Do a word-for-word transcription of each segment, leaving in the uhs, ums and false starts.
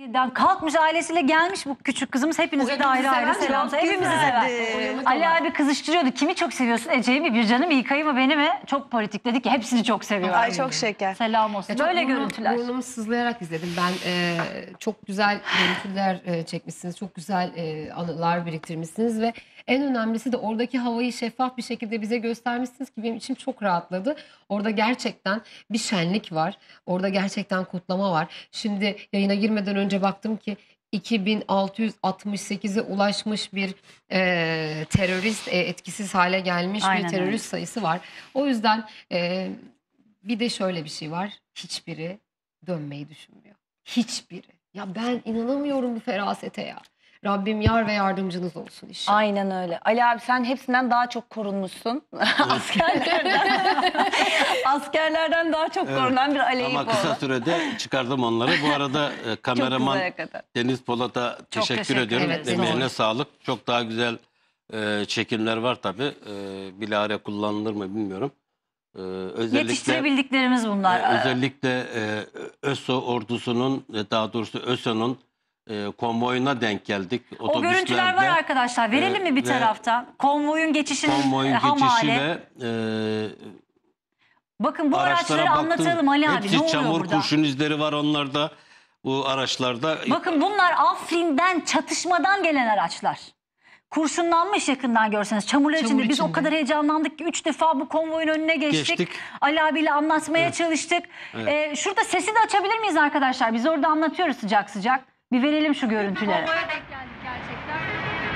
Kalkmış ailesiyle gelmiş bu küçük kızımız. Hepinize de ayrı ayrı selam. Hepimizi sever. Ali abi kızıştırıyordu. Kimi çok seviyorsun? Ece'yi mi, Bircan'ı mı, İlkay'ı mı, beni mi? Çok politik dedik ki hepsini çok seviyorum. Ay çok şeker. Selam olsun. Ya Böyle burnu, görüntüler. Burnumu sızlayarak izledim. Ben e, çok güzel görüntüler e, çekmişsiniz. Çok güzel e, anılar biriktirmişsiniz ve en önemlisi de oradaki havayı şeffaf bir şekilde bize göstermişsiniz ki benim içim çok rahatladı. Orada gerçekten bir şenlik var. Orada gerçekten kutlama var. Şimdi yayına girmeden önce baktım ki iki bin altı yüz altmış sekize ulaşmış bir e, terörist e, etkisiz hale gelmiş Aynen bir terörist öyle. sayısı var. O yüzden e, bir de şöyle bir şey var. Hiçbiri dönmeyi düşünmüyor. Hiçbiri. Ya ben inanamıyorum bu ferasete ya. Rabbim yar ve yardımcınız olsun inşallah. Aynen öyle. Ali abi sen hepsinden daha çok korunmuşsun. Askerlerden. Askerlerden daha çok Evet. korunan bir Ali Ama Eyüpoğlu. kısa sürede çıkardım onları. Bu arada e, kameraman kısa kadar. Deniz Polat'a teşekkür, teşekkür ediyorum. ederiz. Emeğine Evet. sağlık. Çok daha güzel e, çekimler var tabii. E, bilahare kullanılır mı bilmiyorum. E, özellikle Yetiştirebildiklerimiz bunlar. e, özellikle e, ÖSO ordusunun e, daha doğrusu ÖSO'nun e, konvoyuna denk geldik. O görüntüler var Otobüslerde, arkadaşlar. Verelim mi bir ve taraftan? Konvoyun geçişinin konvoyun e, ham geçişi hali. ve e, Bakın bu araçlara araçları baktım. anlatalım Ali abi. Hepsi Ne oluyor çamur, burada? kurşun izleri var onlarda. Bu araçlarda. Bakın bunlar Afrin'den, çatışmadan gelen araçlar. Kurşunlanmış yakından görseniz. Çamurlar Çamur içinde. Biz o içinde. kadar heyecanlandık ki üç defa bu konvoyun önüne geçtik. Geçtik. Ali abiyle anlatmaya Evet. çalıştık. Evet. Ee, şurada sesi de açabilir miyiz arkadaşlar? Biz orada anlatıyoruz sıcak sıcak. Bir verelim şu görüntüleri. Konvoya denk geldik gerçekten.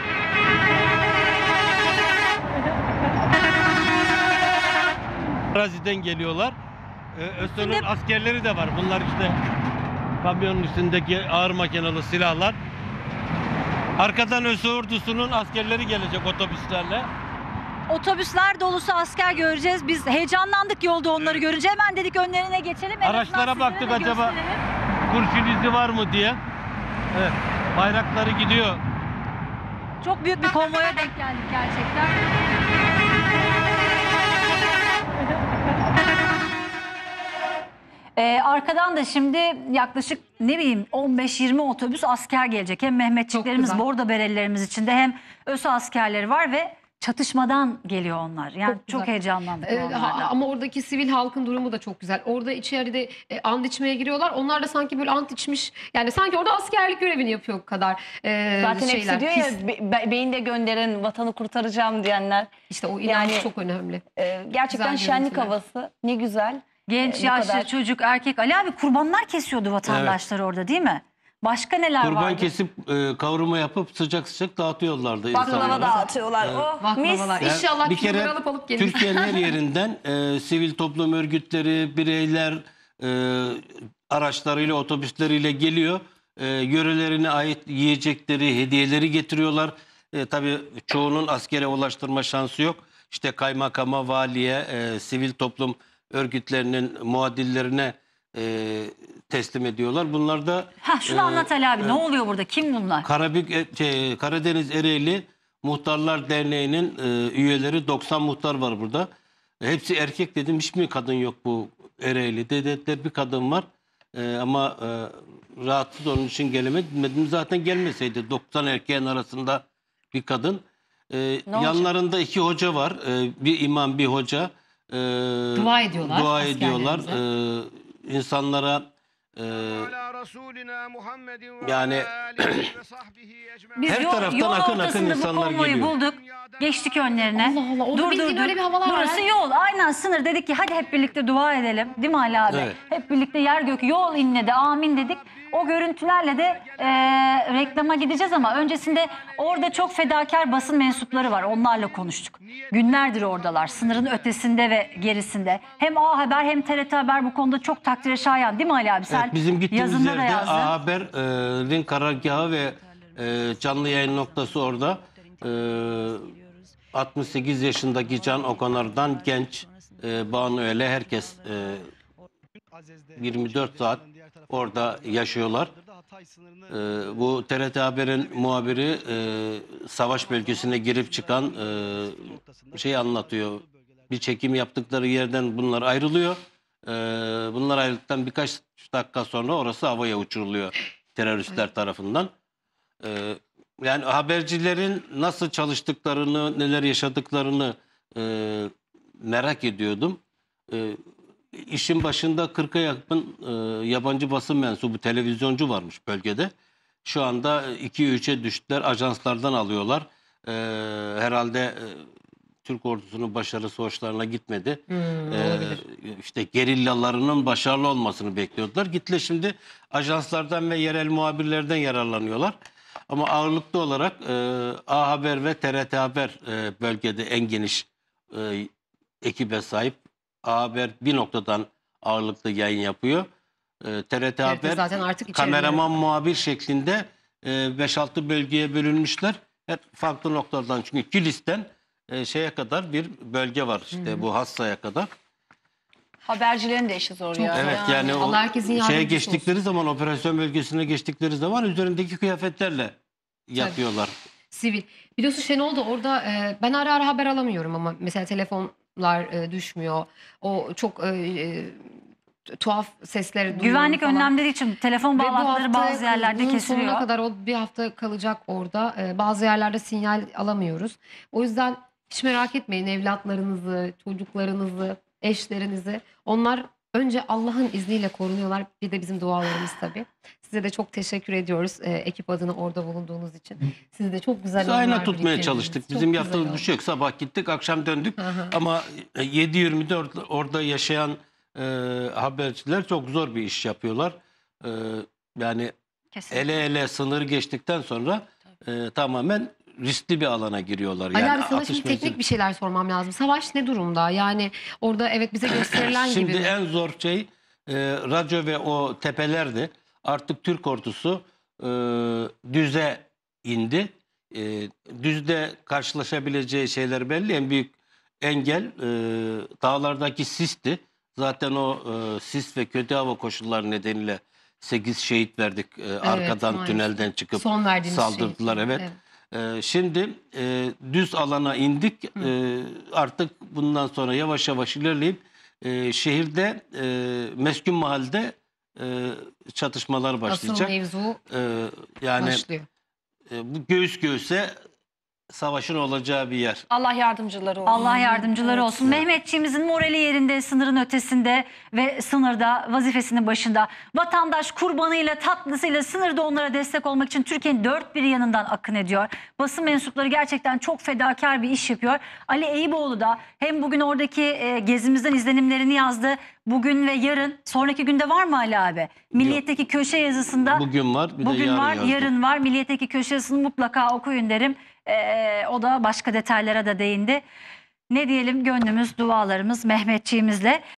Araziden geliyorlar. Ee, ÖSO'nun Şimdi- askerleri de var. Bunlar işte kamyonun üstündeki ağır makinalı silahlar. Arkadan ÖSO ordusunun askerleri gelecek otobüslerle. Otobüsler dolusu asker göreceğiz. Biz heyecanlandık yolda onları görünce. Hemen dedik önlerine geçelim. En Araçlara azından sizlere baktık de acaba- gösterelim. Kurşun izi var mı diye. Evet, bayrakları gidiyor. Çok büyük bir konvoya denk geldik gerçekten. Ee, arkadan da şimdi yaklaşık ne bileyim on beş yirmi otobüs asker gelecek. Hem Mehmetçiklerimiz, güzel. bordo berelilerimiz içinde hem ÖSO askerleri var ve çatışmadan geliyor onlar. Yani Çok çok, güzel. heyecanlandık Ee, onlardan. ha- ama oradaki sivil halkın durumu da çok güzel. Orada içeride e, ant içmeye giriyorlar. Onlar da sanki böyle ant içmiş. Yani sanki orada askerlik görevini yapıyor kadar e, Zaten şeyler. hepsi diyor his. ya be- be- beyinde gönderin vatanı kurtaracağım diyenler. İşte o inanç Yani- çok önemli. Ee, gerçekten Güzel şenlik görüntüler. havası. Ne güzel. Genç, bu yaşlı, kadar. çocuk, erkek. Ali abi kurbanlar kesiyordu vatandaşlar orada değil mi? Başka neler Kurban vardı? kesip e, kavurma yapıp sıcak sıcak dağıtıyorlardı Baklava insanlara. dağıtıyorlar. Oh mis. Baklavalar. Yani İnşallah bir kiloları kere alıp alıp gelir. Türkiye'nin her yerinden e, sivil toplum örgütleri, bireyler e, araçlarıyla, otobüsleriyle geliyor. E, yörelerine ait yiyecekleri, hediyeleri getiriyorlar. E, tabii çoğunun askere ulaştırma şansı yok. İşte kaymakama, valiye, e, sivil toplum örgütlerinin muadillerine e, teslim ediyorlar. Bunlar da Heh, şunu e, anlat Ali abi. Ne oluyor burada? Kim bunlar? Karabük, e, şey, Karadeniz Ereğli Muhtarlar Derneği'nin e, üyeleri doksan muhtar var burada. E, hepsi erkek dedim. Hiç mi kadın yok bu Ereğli'de? Dediler bir kadın var. E, ama e, rahatsız onun için gelemedim. Zaten gelmeseydi doksan erkeğin arasında bir kadın. E, yanlarında iki hoca var. E, bir imam, bir hoca. E, Dua ediyorlar Dua ediyorlar. askerlerimize. E, insanlara e, yani Biz her yol, taraftan yol akın akın ortasında bu insanlar konvoyu geliyor. bulduk. Geçtik önlerine. Allah Allah, orada bildiğin öyle bir havalar var Burası ha. yol. Aynen sınır. Dedik ki hadi hep birlikte dua edelim. Değil mi Ali abi? Evet. Hep birlikte yer gök yol inledi. Amin dedik. O görüntülerle de e, reklama gideceğiz ama öncesinde orada çok fedakar basın mensupları var. Onlarla konuştuk. Günlerdir oradalar. Sınırın ötesinde ve gerisinde. Hem A Haber hem T R T Haber bu konuda çok takdire şayan. Değil mi Ali abi? Sen Evet, bizim gittiğimiz yazında da yerde yazdın. A Haber'in karargahı ve e, canlı yayın noktası orada. E, altmış sekiz yaşındaki Can Okanar'dan genç e, Banu Öyle herkes e, yirmi dört saat orada yaşıyorlar. E, bu T R T Haber'in muhabiri e, savaş bölgesine girip çıkan e, şey anlatıyor. Bir çekim yaptıkları yerden bunlar ayrılıyor. E, bunlar ayrıldıktan birkaç dakika sonra orası havaya uçuruluyor. teröristler tarafından. E, yani habercilerin nasıl çalıştıklarını, neler yaşadıklarını e, merak ediyordum. E, işin başında kırka yakın e, yabancı basın mensubu, televizyoncu varmış bölgede. Şu anda ikiye üçe düştüler, ajanslardan alıyorlar. E, herhalde e, Türk ordusunun başarısı hoşlarına gitmedi. Hmm, Ee, olabilir. işte gerillalarının başarılı olmasını bekliyordular. Gittiler şimdi ajanslardan ve yerel muhabirlerden yararlanıyorlar. Ama ağırlıklı olarak e, A Haber ve T R T Haber e, bölgede en geniş e, ekibe sahip. A Haber bir noktadan ağırlıklı yayın yapıyor. E, T R T Haber zaten artık içerileri- kameraman muhabir şeklinde e, beş altı bölgeye bölünmüşler. Her farklı noktalardan, çünkü Kilis'ten e, şeye kadar bir bölge var, işte bu Hassa'ya kadar. Habercilerin de işi zor Çok ya. zor. Evet, yani o Allah herkesin şeye yardımcısı geçtikleri zaman, operasyon bölgesine geçtikleri zaman üzerindeki kıyafetlerle yatıyorlar. Sivil. Biliyorsun Şenol da orada e, ben ara ara haber alamıyorum ama mesela telefonlar e, düşmüyor. O çok e, e, tuhaf sesleri duyuyorum Güvenlik falan. önlemleri için telefon Ve bu bağlantıları hafta, bazı yerlerde bunun kesiliyor. sonuna kadar o bir hafta kalacak orada. Ee, bazı yerlerde sinyal alamıyoruz. O yüzden hiç merak etmeyin, evlatlarınızı, çocuklarınızı, eşlerinizi. Onlar önce Allah'ın izniyle korunuyorlar. Bir de bizim dualarımız tabii. Size de çok teşekkür ediyoruz e, ekip adına orada bulunduğunuz için. Siz de çok güzel Biz ayna anılar tutmaya biriktirdiniz. çalıştık. Çok Bizim güzel yaptığımız bir oldu. şey yok. Sabah gittik, akşam döndük. Hı hı. Ama yedi yirmi dört orada yaşayan e, haberciler çok zor bir iş yapıyorlar. E, yani Kesinlikle. ele ele sınır geçtikten sonra e, tamamen riskli bir alana giriyorlar. Ali Yani abi sana atış şimdi teknik menzili- bir şeyler sormam lazım. Savaş ne durumda? Yani orada evet bize gösterilen Şimdi gibi mi? en zor şey e, radyo ve o tepelerdi. Artık Türk ordusu e, düze indi. E, düzde karşılaşabileceği şeyler belli. En büyük engel e, dağlardaki sisti. Zaten o e, sis ve kötü hava koşulları nedeniyle sekiz şehit verdik. E, arkadan maalesef. tünelden çıkıp Son verdiğiniz saldırdılar. şey. Evet. Ee, şimdi e, düz alana indik. Ee, artık bundan sonra yavaş yavaş ilerleyip e, şehirde e, meskun mahallede e, çatışmalar Asıl başlayacak. mevzu Ee, yani başlıyor. e, bu göğüs göğüse savaşın olacağı bir yer. Allah yardımcıları olsun. Allah yardımcıları Evet. olsun. Mehmetçiğimizin morali yerinde, sınırın ötesinde ve sınırda vazifesinin başında. Vatandaş kurbanıyla, tatlısıyla sınırda onlara destek olmak için Türkiye'nin dört bir yanından akın ediyor. Basın mensupları gerçekten çok fedakar bir iş yapıyor. Ali Eyüboğlu da hem bugün oradaki e, gezimizden izlenimlerini yazdı. Bugün ve yarın, sonraki günde var mı Ali abi? Milliyet'teki köşe yazısında Bugün var, bir de bugün yarın var, yazdım. yarın var. Milliyet'teki köşe yazısını mutlaka okuyun derim. Ee, o da başka detaylara da değindi. Ne diyelim, gönlümüz, dualarımız Mehmetçiğimizle.